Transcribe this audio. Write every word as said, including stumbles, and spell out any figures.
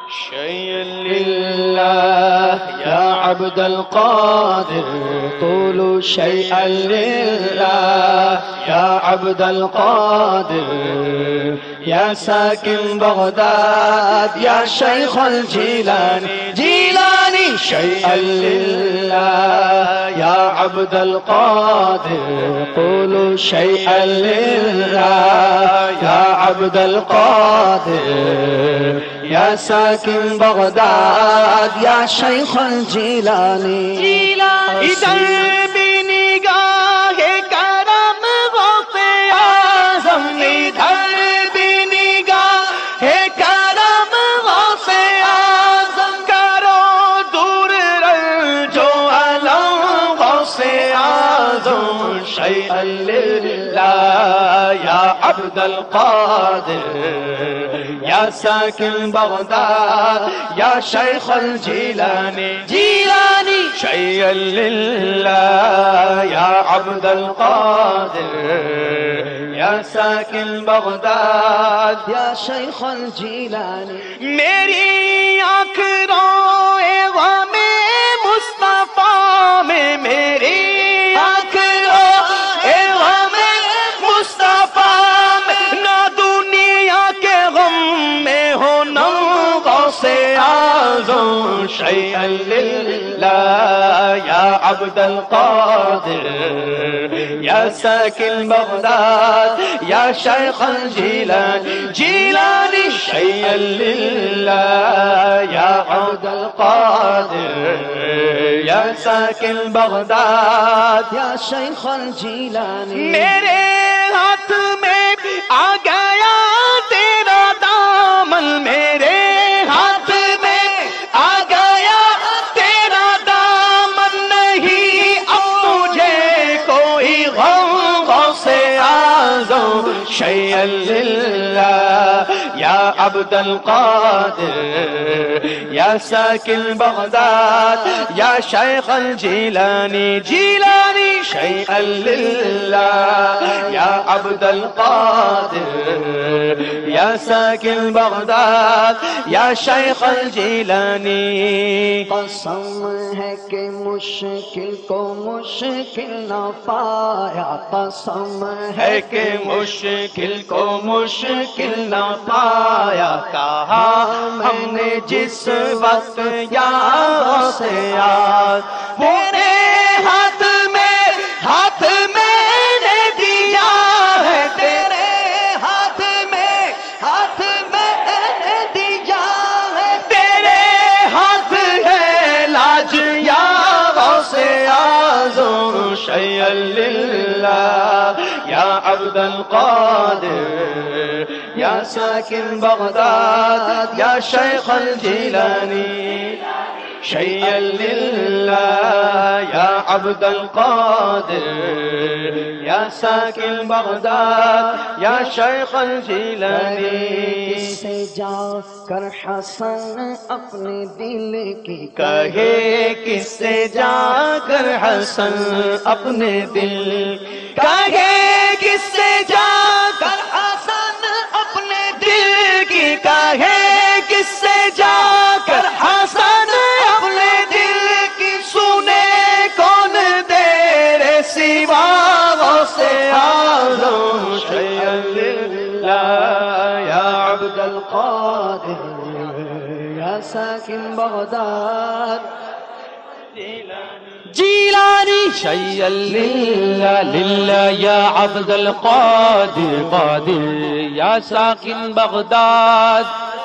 شيئا لله يا عبد القادر قولوا شيئا لله يا عبد القادر يا ساكن بغداد يا شيخ الجيلاني جيلاني شيئا لله يا عبد القادر قولوا شيئا لله يا عبد القادر يا ساكن بغداد يا شيخ الجيلاني جيلاني شيئا لله يا عبد القادر يا ساكن بغداد يا شيخ الجيلاني جيلاني شيئا لله يا عبد القادر يا ساكن بغداد يا شيخ الجيلاني میری آنکھ روئے غم مصطفیٰ میں میری شيئا لله يا عبد القادر يا ساكن بغداد يا شيخ الجيلاني جيلاني شيئا لله يا عبد القادر يا ساكن بغداد يا شيخ الجيلاني میرے ہاتھ میں آ گیا تیرا دامن میرے شيئا لله يا عبد القادر يا ساكن بغداد يا شيخ الجيلاني جيلاني شيئا لله يا عبد القادر يا ساكن بغداد يا شيخ الجيلاني قسم ہے کہ مشکل کو مشکل نہ پایا قسم ہے کہ مشکل کو مشکل نہ پایا کہا ہم نے جس وقت یار سے یاد میرے ہاتھ میں ہاتھ میں نے دیا ہے تیرے ہاتھ میں ہاتھ میں نے دیا ہے تیرے ہاتھ ہے لاج یار سے آزم شیئا للہ يا عبد القادر يا ساكن بغداد يا شيخ الجيلاني شيئا لله يا عبد القادر يا ساكن بغداد يا شيخ الجيلاني کس سے جا کر حسن اپنے دل کی کہے کس سے جا کر حسن اپنے دل کہے کس سے جا کر حسن اپنے دل کی کہے کس سے جا کر حسن اپنے دل کی سنے کون تیرے سوا غوث اعظم شیئا للہ یا عبد القادر یا ساکن بغداد جیلانی شیئا للہ للہ یا عبد القادر قادر یا ساکن بغداد